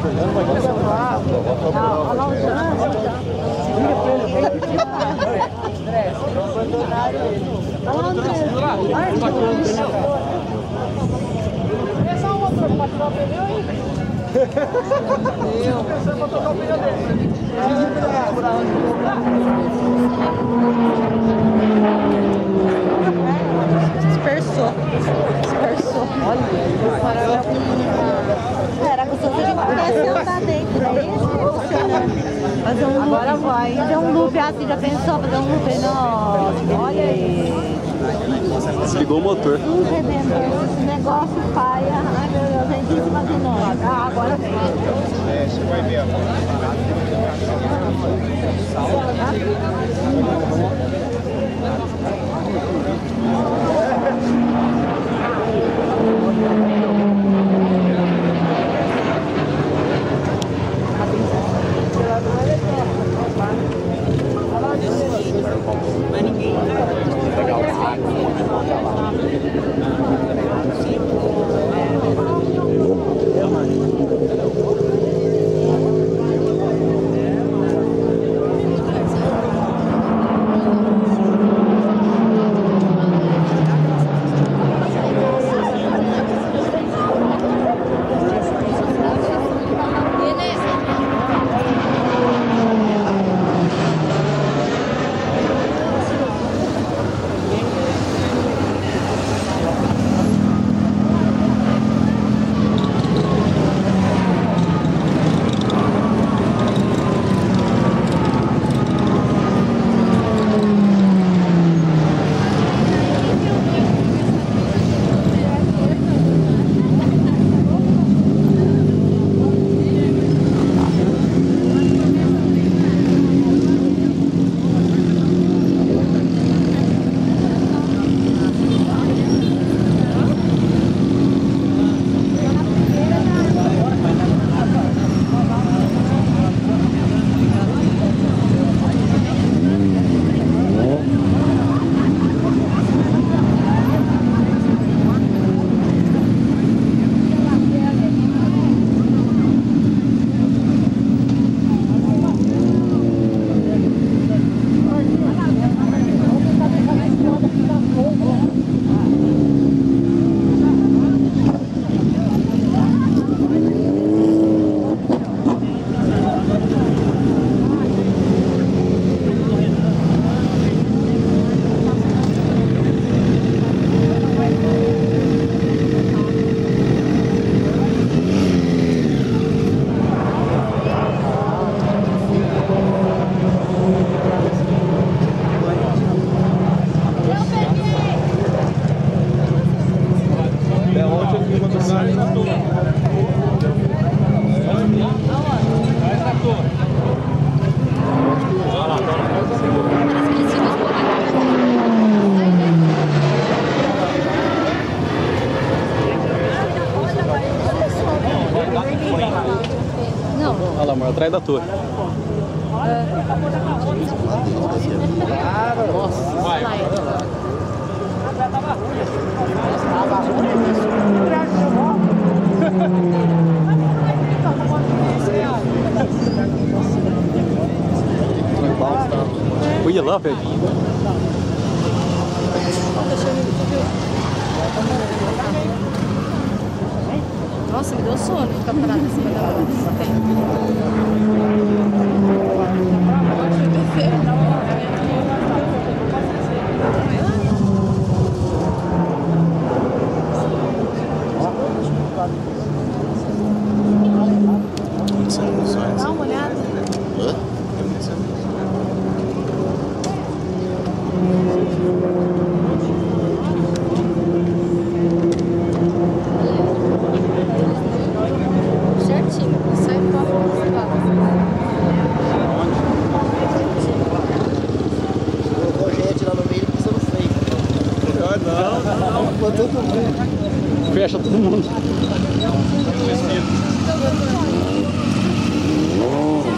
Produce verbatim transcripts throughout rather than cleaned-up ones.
É só um motor pra trocar o pneu aí. Eu pensando pra trocar o pneu dele. Dispersou. Dispersou. Olha, era gostoso demais sentar dentro daí. Fazer um loop. Agora vai. Fazer um loop assim, já pensou? Fazer um loop? Nossa, olha aí. Desligou o motor. Um redentor, esse negócio paia. Ai meu Deus, a gente imaginou. Ah, agora vem. É, você vai ver agora. Mas ninguém Olha lá, amor, atrás da torre. Nossa, vai. Olha lá, velho. Nossa, me deu sono ficar parado em cima da dá uma olhada. Certinho, sai pra Colocou gente lá no meio pisando feio. Não, não, não. Todo mundo. Fecha todo mundo. Oh.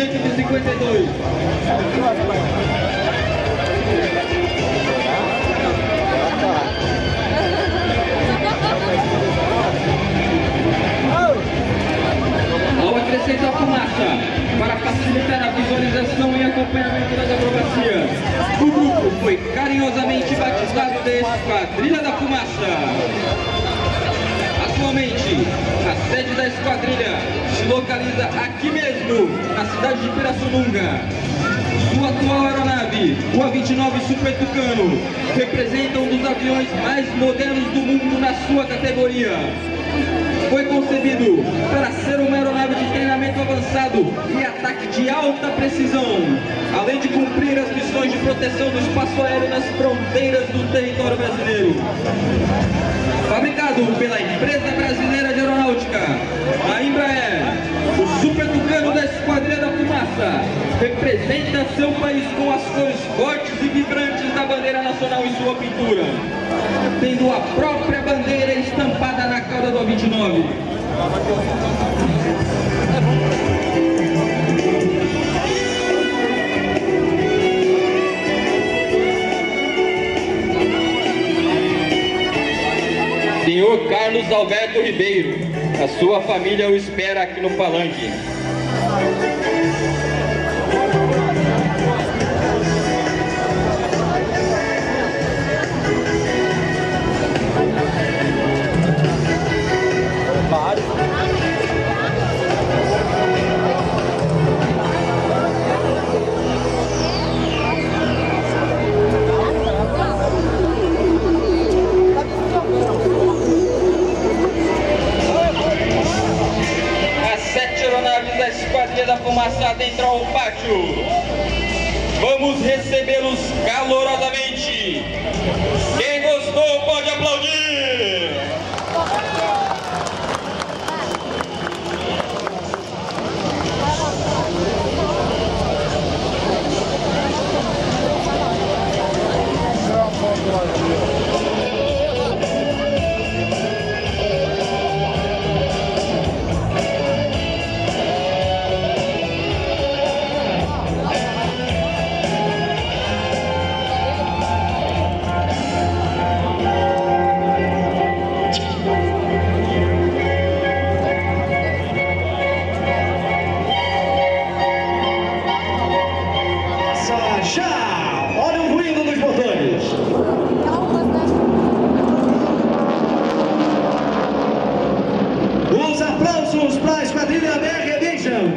novecentos e cinquenta e dois. Ao acrescentar fumaça, para facilitar a visualização e acompanhamento das acrobacias, o grupo foi carinhosamente batizado de Esquadrilha da Fumaça. Atualmente, a sede da esquadrilha se localiza aqui mesmo, na cidade de Pirassununga. Sua atual aeronave, o A vinte e nove Super Tucano, representa um dos aviões mais modernos do mundo na sua categoria. Foi concebido para ser uma aeronave de treinamento avançado e ataque de alta precisão, além de cumprir as missões de proteção do espaço aéreo nas fronteiras do território brasileiro. Fabricado pela Empresa Brasileira de Aeronáutica, a Embraer, o Super Tucano da Esquadrilha da Fumaça representa seu país com as cores fortes e vibrantes da bandeira nacional em sua pintura, tendo a própria bandeira estampada na cauda do A vinte e nove. Senhor Carlos Alberto Ribeiro, a sua família o espera aqui no palanque. Da Esquadrilha da Fumaça adentram o pátio. Vamos recebê-los calorosamente. Quem gostou pode aplaudir. Para a Esquadrilha American Aviation.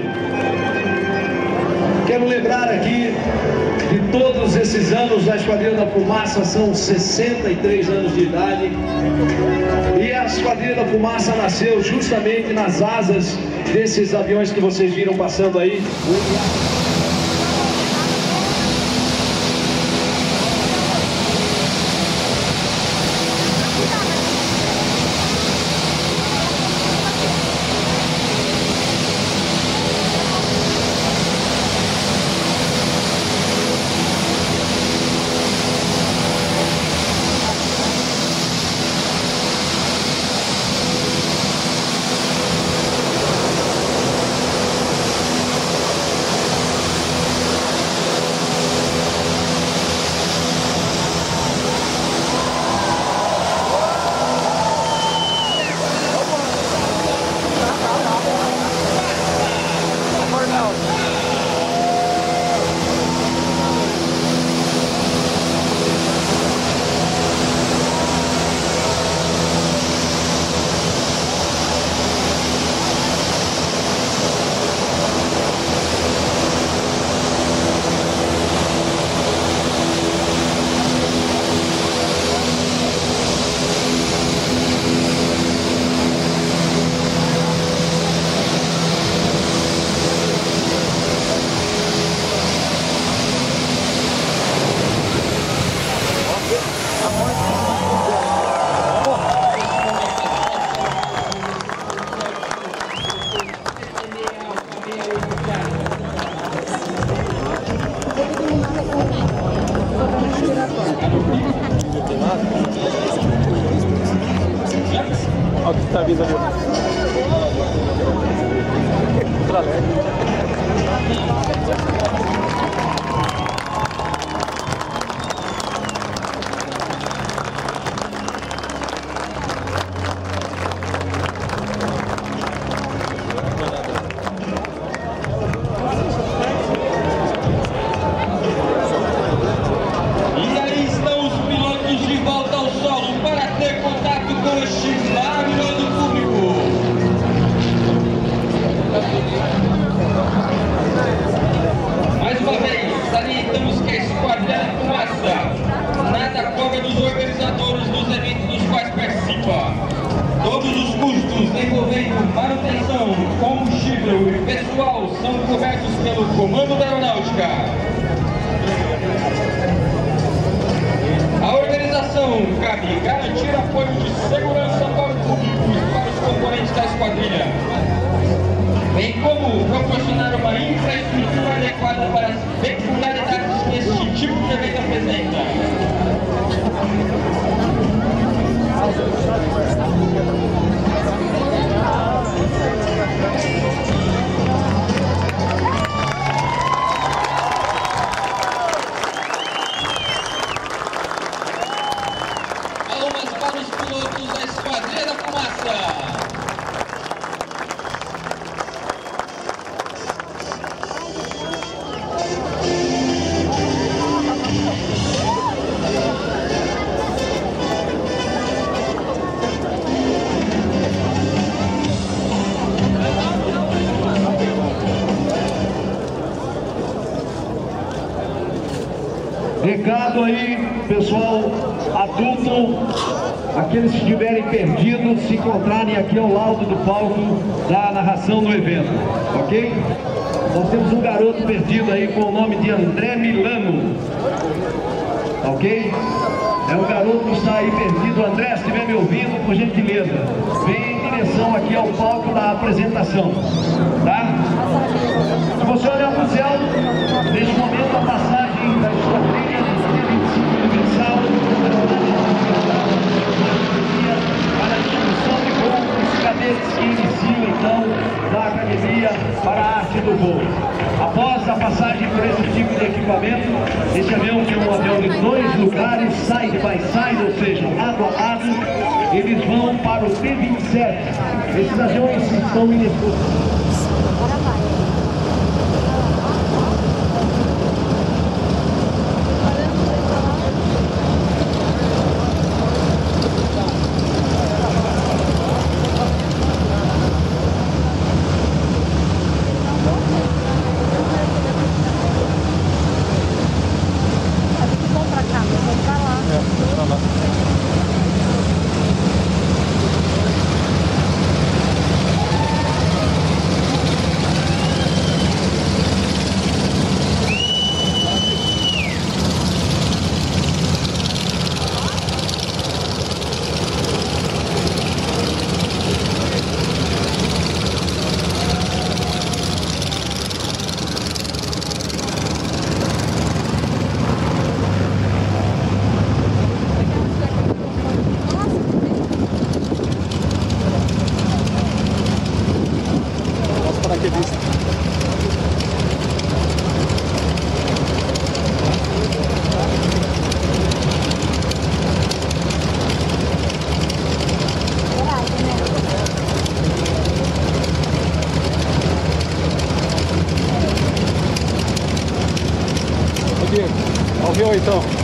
Quero lembrar aqui de todos esses anos da Esquadrilha da Fumaça, são sessenta e três anos de idade, e a Esquadrilha da Fumaça nasceu justamente nas asas desses aviões que vocês viram passando aí. Olha o que está vindo ali. Ultra leve. pelo Comando da Aeronáutica. A organização cabe garantir apoio de segurança para o público e para os componentes da esquadrilha, bem como proporcionar uma infraestrutura adequada para as peculiaridades que este tipo de evento apresenta. Palmas para os pilotos da Esquadrilha da Fumaça. Recado aí, pessoal adulto, aqueles que estiverem perdidos, se encontrarem aqui ao lado do palco da narração do evento, ok? Nós temos um garoto perdido aí com o nome de André Milano, ok? É um garoto que está aí perdido. André, se estiver me ouvindo, por gentileza, venha em direção aqui ao palco da apresentação, tá? Se você olhar para o céu, neste momento a passagem da esquadrilha do vinte e cinco Universal para a instrução de voo dos cadetes que iniciam então da Academia para a Arte do Voo. Após a passagem por esse tipo de equipamento, esse avião, que é um avião de dois lugares, side by side, ou seja, lado a lado, eles vão para o T vinte e sete. Esses aviões estão inesgotáveis. Diego, ouviu então?